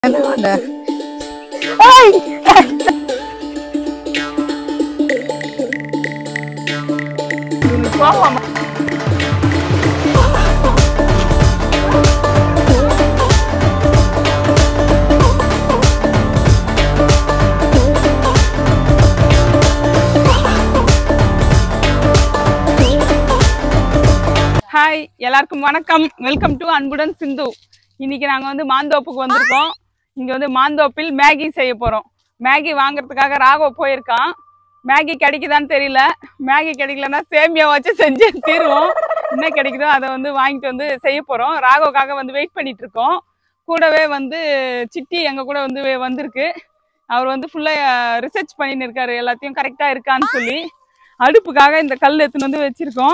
Hi, எல்லாருக்கும் வணக்கம். Welcome to அன்புடன் சிந்து. இன்னைக்கு நாங்க வந்து மாந்தோப்புக்கு வந்திருக்கோம். இங்க வந்து மாந்தோப்பில் மேகி செய்ய போறோம். மேகி வாங்குறதுக்காக ராகவ் போயிருக்கான். மேகி கிடைக்குதான்னு தெரியல. மேகி கிடைக்கலன்னா சேமியா வச்சு செஞ்சு தீருவோம். என்ன கிடைக்குதோ அதை வந்து வாங்கிட்டு வந்து செய்ய போறோம். ராகவுக்காக வந்து வெயிட் பண்ணிட்டு இருக்கோம். கூடவே வந்து சிட்டி எங்க கூட வந்து வந்திருக்கு. அவர் வந்து ஃபுல்லா ரிசர்ச் பண்ணின்னு இருக்காரு, எல்லாத்தையும் கரெக்டா இருக்கான்னு சொல்லி. அடுப்புக்காக இந்த கல் எடுத்துன்னு வந்து வச்சிருக்கோம்.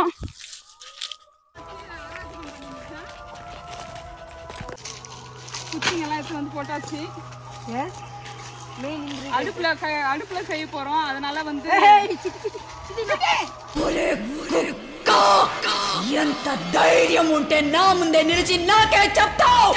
குச்சிங்கெல்லாம் எடுத்து வந்து போட்டாச்சு. அடுப்புல செய்ய போறோம். அதனால வந்து ఎంత ధైర్యం ఉంటే నా ముందే నిలిచి నాకే చెప్తావు.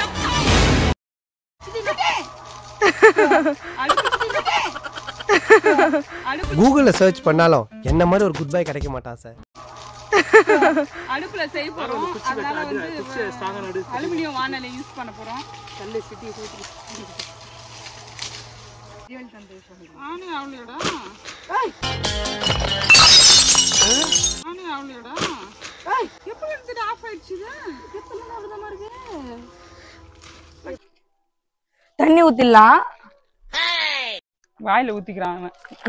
கூகுள்ல சர்ச் பண்ணாலும் என்ன மாதிரி ஒரு குட் பை கிடைக்க மாட்டான் சார். அடுப்புல செய்ய போறோம். அதனால வந்து அலுமினியம் வானலை யூஸ் பண்ண போறோம். கல்லு சிட்டி ஊத்தி ஆனே அவளோடா ஆனே அவளோடா எப்படி எடுத்து ஆஃப் ஆயிடுச்சு? எப்பல நவதமா இருக்கு. தண்ணி ஊத்திடலாம். வாயில ஊத்திக்கிறான்.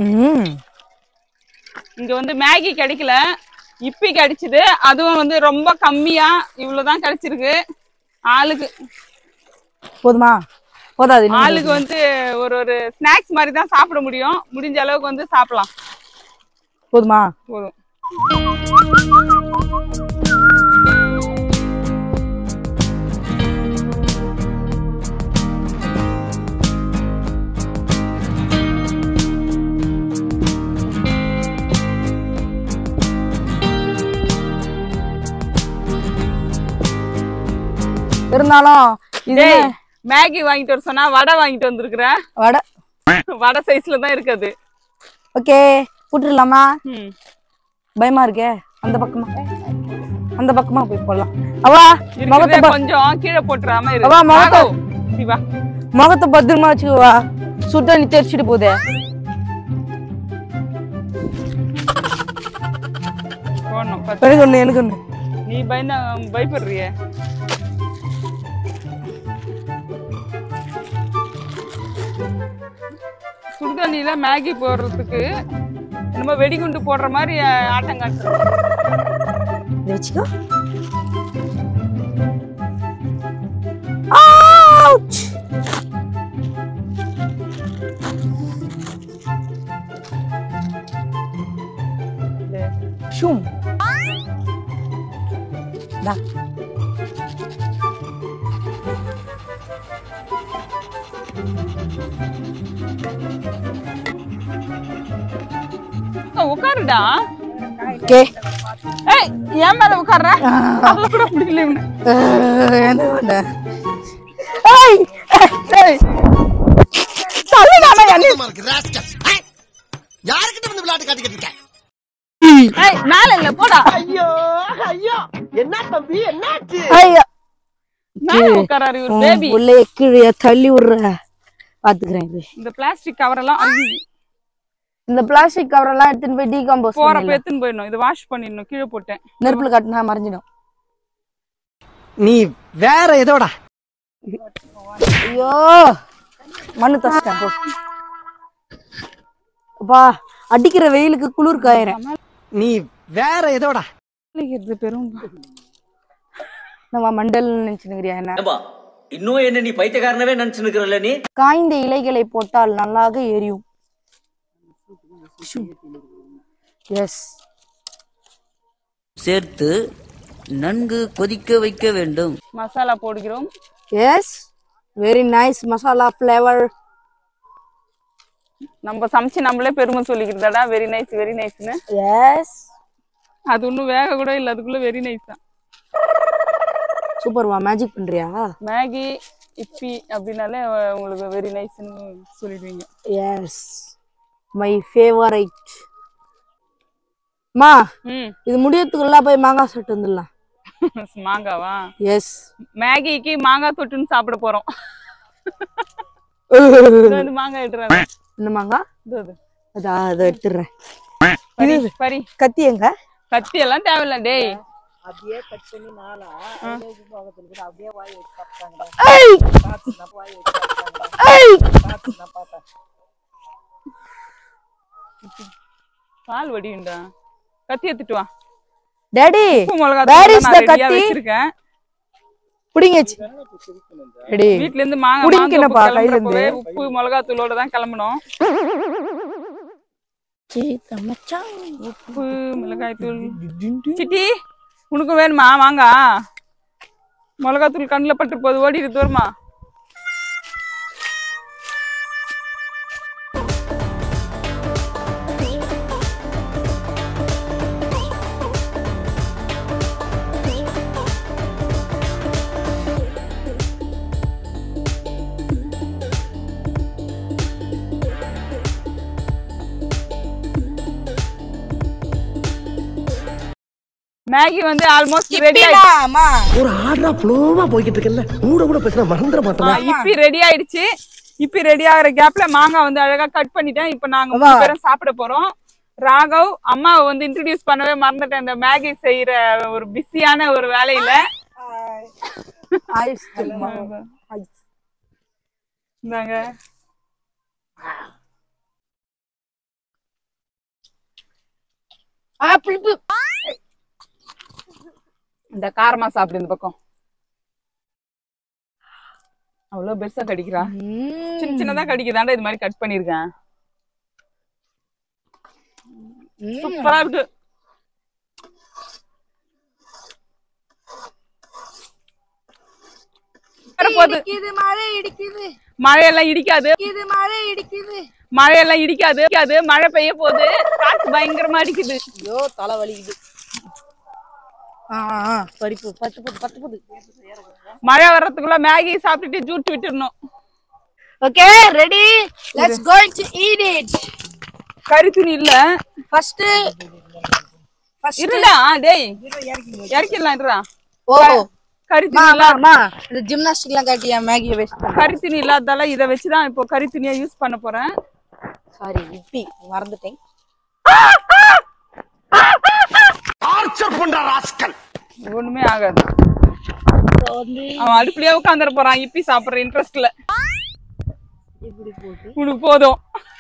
இங்க வந்து மேகி கிடைக்கல, இப்பி கிடைச்சது. அதுவும் வந்து ரொம்ப கம்மியா இவ்வளவுதான் கிடைச்சிருக்கு. ஆளுக்கு போதுமா? போதாது. ஆளுக்கு வந்து ஒரு ஒரு ஸ்நாக்ஸ் மாதிரி தான் சாப்பிட முடியும். முடிஞ்ச அளவுக்கு வந்து சாப்பிடலாம். போதுமா? போதும். இருந்தாலும் இது மேகி வாங்கிட்டு வர சொன்னா வடை வாங்கிட்டு வந்திருக்கிற. வடை சைஸ்ல தான் இருக்குது. ஓகே, போட்டுடலாமா? பயமா இருக்கே. அந்த பக்கமா போய் போடலாம். அவா முகத்தை கொஞ்சம் கீழே போட்டுறாம இரு. அவா முகத்தை பத்திரமா வச்சுக்குவா. சுட்ட நீ தெரிச்சிட்டு போதே. எனக்கு ஒண்ணு. நீ பயப்படுறிய. சுடுதண்ணியில மேகி போடுறதுக்கு நம்ம வெடிகுண்டு போடுற மாதிரி ஆட்டம் காட்டுறோம். வச்சுக்கோ. ஷூம் டா. உட்காருடா. கே ஏய், ஏன் மேல உட்கார்ற? அதல கூட முடியல இவனே. என்னடா? ஏய் ஏய் தள்ளிடாம என்ன இருக்கு ராஸ்கல்? யார்கிட்ட வந்து விளையாட்டு காட்டிக்கிட்டு இருக்க? ஏய் மேல இல்ல போடா. ஐயோ ஐயோ, என்ன தம்பி என்னாச்சு? ஐயோ மேல உட்காராரு ஒரு பேபி. உள்ளே கீழே தள்ளி விடுற. பாத்துக்கறேன். இந்த பிளாஸ்டிக் கவர் எல்லாம் இந்த பிளாஸ்டிக் கவர் எல்லாம் எடுத்துட்டு போய் டீகம்போஸ் போறப்ப எடுத்துன்னு போயிடணும். இது வாஷ் பண்ணிடணும். கீழே போட்டேன். நெருப்புல காட்டினா மறைஞ்சிடும். நீ வேற ஏதோடா. ஐயோ மண்ணு தச்சிட்டேன் போ. அப்பா அடிக்கிற வெயிலுக்கு குளிர் காயறேன். நீ வேற ஏதோடா. இது பெரும் நம்ம மண்டல் நினைச்சுக்கிறியா? என்ன இன்னும் என்ன நீ பைத்தியக்காரனவே நினைச்சு நிக்கிறல்ல? நீ காய்ந்த இலைகளை போட்டால் நல்லாக எரியும். எஸ், சேர்த்து நன்கு கொதிக்க வைக்க வேண்டும். மசாலா போடுகிறோம். Yes, very nice masala flavour. நம்ம சமைச்சு நம்மளே பெருமை சொல்லிக்கிறதாடா. வெரி நைஸ் வெரி நைஸ்னு. எஸ், அது ஒன்றும் வேக கூட இல்லை. அதுக்குள்ள வெரி நைஸ் தான். சூப்பர்வா. மேஜிக் பண்றியா? மேகி இப்பி அப்படின்னாலே உங்களுக்கு வெரி நைஸ்ன்னு சொல்லிடுவீங்க. Yes my favourite. மா இது முடியறதுக்குள்ள போய் மாங்காய் சாப்பிட்டு வந்துடலாம். மாங்காவா? எஸ். மேகிக்கு மாங்காய் தொட்டுன்னு சாப்பிட போறோம். மாங்காய் எடுறாங்க. இந்த மாங்காய் அதான் அதை எடுத்துடுறேன். பரி கத்தி எங்க? கத்தி எல்லாம் தேவையில்ல டேய். அப்படியே கட் பண்ணி நாளா அப்படியே வாய் வச்சு சாப்பிட்டாங்க. பால் வடியுண்டா. கத்தி எடுத்துட்டு வா டாடி. வேர் இஸ் தி கத்தி? வச்சிருக்கேன். புடிங்கச்சு. ரெடி. வீட்ல இருந்து மாங்காய் புடிங்கனப்பா கையில இருந்து. உப்பு மிளகாய் தூளோட தான் கிளம்பணும். மச்சான் உப்பு மிளகாய் தூள். சிட்டி உனக்கு வேணுமா வாங்க. மிளகாய் தூள் கண்ணில் பட்டு போது ஓடிடுது வருமா? மேகி வந்து ஆல்மோஸ்ட் ரெடி ஆயிடுச்சு. ஒரு ஆர்டரா ஃப்ளோவா போயிட்டு இருக்கல. கூட பேசினா மறந்துட மாட்டோமா? இப்பி ரெடி ஆயிடுச்சு. இப்பி ரெடி ஆகிற கேப்ல மாங்காய் வந்து அழகா கட் பண்ணிட்டேன். இப்ப நாங்க 3 பேரும் சாப்பிட போறோம். ராகவ் அம்மாவை வந்து இன்ட்ரோடியூஸ் பண்ணவே மறந்துட்டேன். இந்த மேகி செய்யற ஒரு பிஸியான ஒரு வேலையில. இந்தாங்க இந்த காரமா சாப்பிடு. இந்த பக்கம் அவ்வளவு பெருசா கடிக்கிறா. சின்ன சின்னதா கடிக்குதாண்டா. இது மாதிரி கட் பண்ணிருக்கேன். சூப்பரா இருக்கு. மழையெல்லாம் இடிக்காது. மழையெல்லாம் இடிக்காது. மழை பெய்ய போகுது. காத்து பயங்கரமா அடிக்குது. ஐயோ தலை வலிக்குது. மழை வர்றதுக்குள்ள மேகி சாப்பிட்டுட்டு ஜூட் விட்டுறணும். Okay ready, let's going to eat it. கறி துணி இல்ல. ஃபர்ஸ்ட் இருடா டேய் இறக்கிடலாம். இருடா. ஓ கறி துணி இல்லமா இந்த ஜிம்னாஸ்டிக்லாம் காட்டியா மேகியை வேஸ்ட் பண்ண. கறி துணி இல்லாததால இத வச்சு தான் இப்போ கறி துணியா யூஸ் பண்ண போறேன். சாரி இப்பி மறந்துட்டேன். டார்ச்சர் பண்ற ராஸ்கல். ஒண்ணுமே ஆகாது. அவன் அடுப்புலயே உட்கார்ந்துட போறான் இப்பி சாப்பிடுற இன்ட்ரெஸ்ட்ல. உனக்கு போதும்.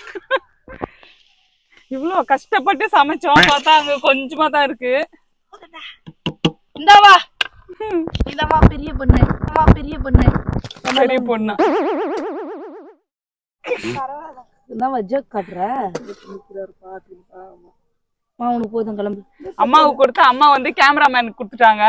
இவ்வளவு கஷ்டப்பட்டு சமைச்சோம். பார்த்தா அங்க கொஞ்சமா தான் இருக்கு. இந்தவா இந்தவா பெரிய பொண்ணு. பெரிய பொண்ணு. பெரிய பொண்ணு. இந்தவா ஜோக் காட்ற. உனக்கு போதும் கிளம்பு. அம்மாவுக்கு கொடுத்து அம்மா வந்து கேமராமேனுக்கு கொடுத்துட்டாங்க.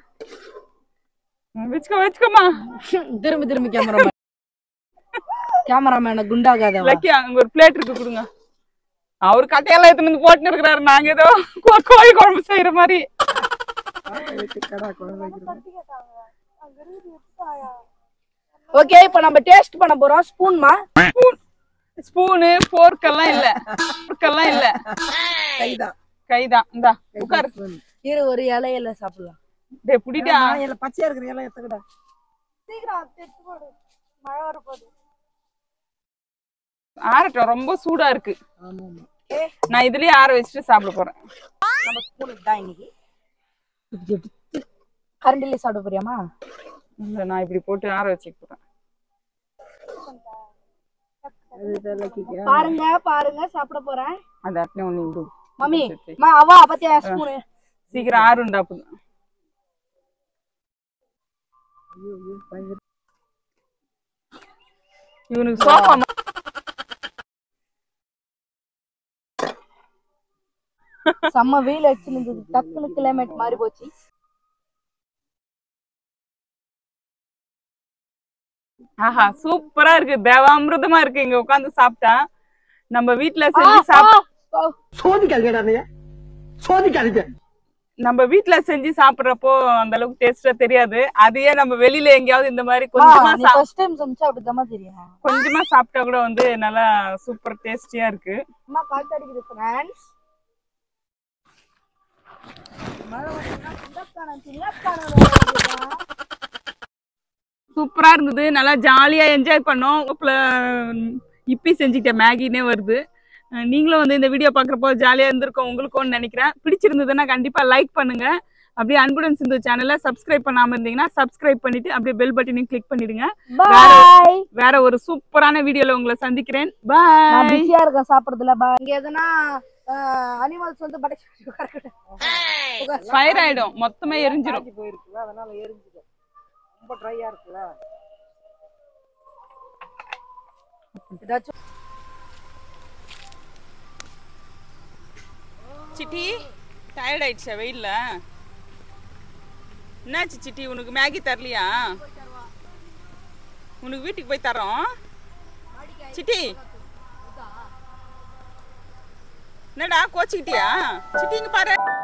வச்சுக்கோமா. திரும்பி கேமராமேனை குண்டாகாத. லக்கி அங்க ஒரு பிளேட் இருக்கு கொடுங்க. அவரு கட்டையெல்லாம் எடுத்துன்னு வந்து போட்டுன்னு இருக்கிறாரு. நாங்க ஏதோ கோழி குழம்பு செய்யற மாதிரி. ஓகே இப்ப நம்ம டேஸ்ட் பண்ண போறோம். ஸ்பூன்மா? ஸ்பூனு ஃபோர்க் எல்லாம் இல்ல. கைதான். இந்தா உட்காரு. இரு ஒரு இலையில சாப்பிடலாம். டேய் புடிடா. இலை பச்சையா இருக்கிற இலை எடுத்துக்கடா. சீக்கிரம் எடுத்து போடு. மழை வர போகுது. ஆறட்டும். ரொம்ப சூடா இருக்கு. நான் இதுலயே ஆற வச்சுட்டு சாப்பிட போறேன். நம்ம ஸ்பூனுக்கு தான் இன்னைக்கு. கரண்டிலே சாப்பிட போறியாமா? இல்ல நான் இப்படி போட்டு ஆற வச்சுக்க போறேன். பாருங்க சாப்பிட போறேன். அது அப்படியே ஒண்ணு விடு. மம்மி அவா பத்தியா ஸ்பூன் சீக்கிரம் ஆறுண்டா. இவனுக்கு சோஃபா செம்ம வெயில் அடிச்சுருந்தது. டக்குனு கிளைமேட் மாறி போச்சு. ஆஹா சூப்பரா இருக்கு. தேவாமிர்தமா இருக்கு. இங்க உட்காந்து சாப்பிட்டா நம்ம வீட்டுல செஞ்சு சாப்பிட்டா. சோதிக்காதீங்க. நம்ம வீட்ல செஞ்சு சாப்பிடுறப்போ அந்த அளவுக்கு டேஸ்டா தெரியாது. அதையே நம்ம வெளியில எங்கேயாவது இந்த மாதிரி கொஞ்சமா ஃபர்ஸ்ட் டைம் சமைச்சா அப்படிதான் தெரியும். கொஞ்சமா சாப்பிட்டா கூட வந்து நல்லா சூப்பர் டேஸ்டியா இருக்கு. அம்மா கால் தடிக்குது ஃப்ரெண்ட்ஸ். சூப்பரா இருந்தது. நல்லா ஜாலியா என்ஜாய் பண்ணோம். இப்பி செஞ்சுக்கிட்ட மேகினே வருது. நீங்களும் வந்து இந்த வீடியோ பாக்குறப்போ ஜாலியா இருந்திருக்கும் உங்களுக்கும் நினைக்கிறேன். பிடிச்சிருந்ததுன்னா கண்டிப்பா லைக் பண்ணுங்க. அப்படியே அன்புடன் சிந்து சேனலை சப்ஸ்கிரைப் பண்ணாம இருந்தீங்கன்னா சப்ஸ்கிரைப் பண்ணிட்டு அப்படியே பெல் பட்டனையும் கிளிக் பண்ணிடுங்க. வேற ஒரு சூப்பரான வீடியோல உங்களை சந்திக்கிறேன். பாய். நான் பிஸியா இருக்கேன் சாப்பிடுறதுல. பாய். இங்க எதனா அனிமல்ஸ் வந்து ஃபயர் ஆயிடும், மொத்தமே எரிஞ்சிடும். போயிருக்கு அதனால எரிஞ்சுது. ரொம்ப ட்ரையா இருக்குல்ல. ஏதாச்சும் சிட்டி டயர்ட் ஆயிடுச்சா வெயில்ல? என்னாச்சு சிட்டி, உனக்கு மேகி தரலையா? உனக்கு வீட்டுக்கு போய் தரோம். சிட்டி என்னடா கோச்சிக்கிட்டியா? சிட்டி இங்க பாரு.